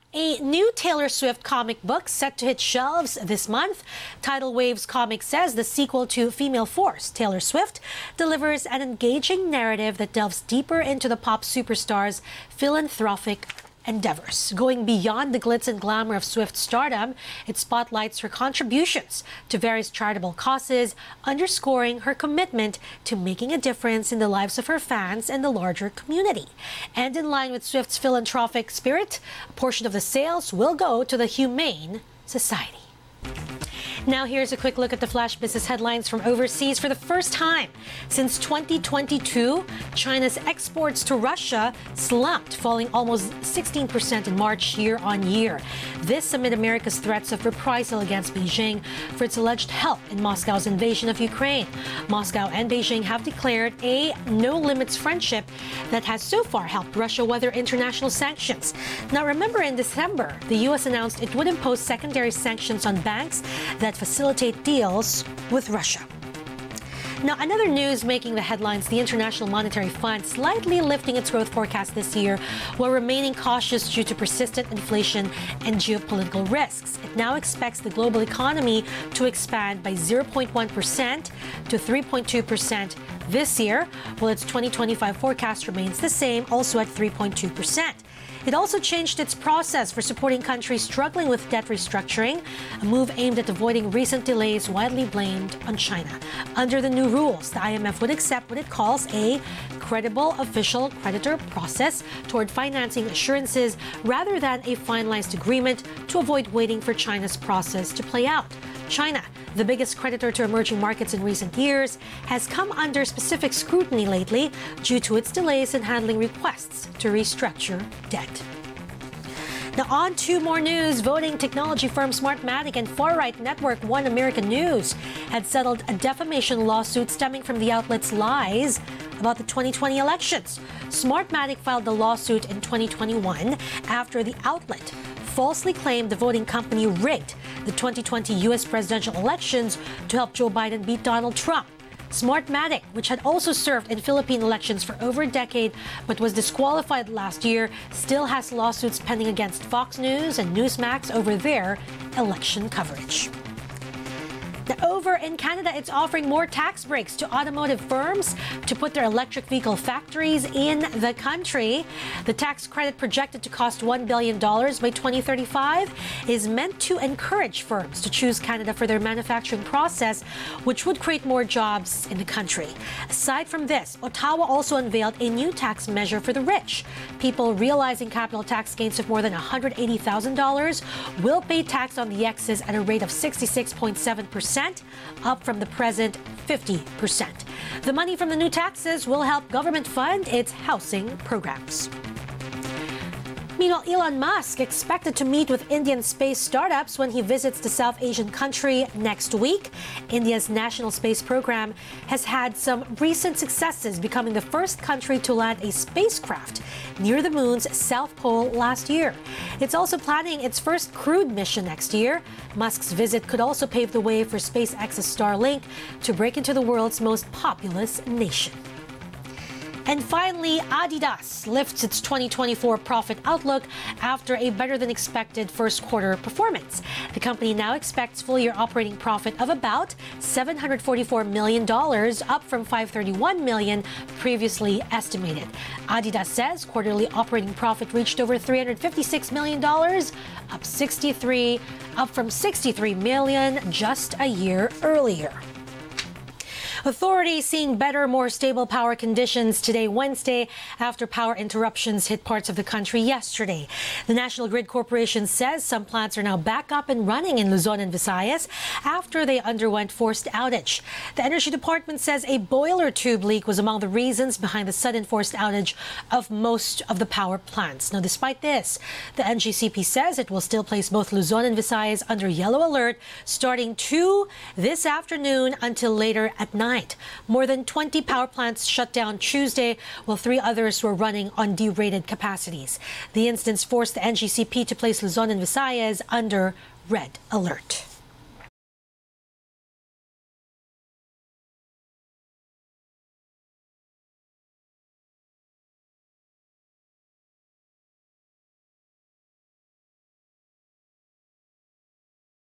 A new Taylor Swift comic book set to hit shelves this month. Tidal Waves Comics says the sequel to Female Force, Taylor Swift, delivers an engaging narrative that delves deeper into the pop superstar's philanthropic endeavors. Going beyond the glitz and glamour of Swift's stardom, it spotlights her contributions to various charitable causes, underscoring her commitment to making a difference in the lives of her fans and the larger community. And in line with Swift's philanthropic spirit, a portion of the sales will go to the Humane Society. Now here's a quick look at the flash business headlines from overseas. For the first time since 2022, China's exports to Russia slumped, falling almost 16% in March year-on-year. This amid America's threats of reprisal against Beijing for its alleged help in Moscow's invasion of Ukraine. Moscow and Beijing have declared a no-limits friendship that has so far helped Russia weather international sanctions. Now remember, in December, the U.S. announced it would impose secondary sanctions on banks that facilitate deals with Russia. Now, another news making the headlines, the International Monetary Fund slightly lifting its growth forecast this year while remaining cautious due to persistent inflation and geopolitical risks. It now expects the global economy to expand by 0.1% to 3.2% this year, while its 2025 forecast remains the same, also at 3.2%. It also changed its process for supporting countries struggling with debt restructuring, a move aimed at avoiding recent delays widely blamed on China. Under the new rules, the IMF would accept what it calls a credible official creditor process toward financing assurances rather than a finalized agreement to avoid waiting for China's process to play out. China, the biggest creditor to emerging markets in recent years, has come under specific scrutiny lately due to its delays in handling requests to restructure debt. Now on to more news. Voting technology firm Smartmatic and far-right network One American News had settled a defamation lawsuit stemming from the outlet's lies about the 2020 elections. Smartmatic filed the lawsuit in 2021 after the outlet falsely claimed the voting company rigged the 2020 U.S. presidential elections to help Joe Biden beat Donald Trump. Smartmatic, which had also served in Philippine elections for over a decade but was disqualified last year, still has lawsuits pending against Fox News and Newsmax over their election coverage. Now, over in Canada, it's offering more tax breaks to automotive firms to put their electric vehicle factories in the country. The tax credit, projected to cost $1 billion by 2035, is meant to encourage firms to choose Canada for their manufacturing process, which would create more jobs in the country. Aside from this, Ottawa also unveiled a new tax measure for the rich. People realizing capital tax gains of more than $180,000 will pay tax on the excess at a rate of 66.7%. Up from the present 50%. The money from the new taxes will help government fund its housing programs. Meanwhile, Elon Musk expected to meet with Indian space startups when he visits the South Asian country next week. India's national space program has had some recent successes, becoming the first country to land a spacecraft near the moon's south pole last year. It's also planning its first crewed mission next year. Musk's visit could also pave the way for SpaceX's Starlink to break into the world's most populous nation. And finally, Adidas lifts its 2024 profit outlook after a better-than-expected first-quarter performance. The company now expects full-year operating profit of about $744 million, up from $531 million previously estimated. Adidas says quarterly operating profit reached over $356 million, up from $63 million just a year earlier. Authorities seeing better, more stable power conditions today, Wednesday, after power interruptions hit parts of the country yesterday. The National Grid Corporation says some plants are now back up and running in Luzon and Visayas after they underwent forced outage. The Energy Department says a boiler tube leak was among the reasons behind the sudden forced outage of most of the power plants. Now, despite this, the NGCP says it will still place both Luzon and Visayas under yellow alert starting 2 this afternoon until later at night. More than 20 power plants shut down Tuesday, while 3 others were running on derated capacities. The incidents forced the NGCP to place Luzon and Visayas under red alert.